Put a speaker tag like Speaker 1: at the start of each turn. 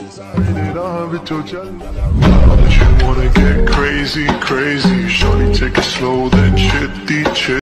Speaker 1: But you wanna get crazy, crazy. Shorty, take it slow.